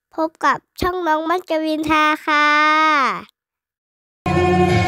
พบกับช่องน้องมัจจวินทาค่ะ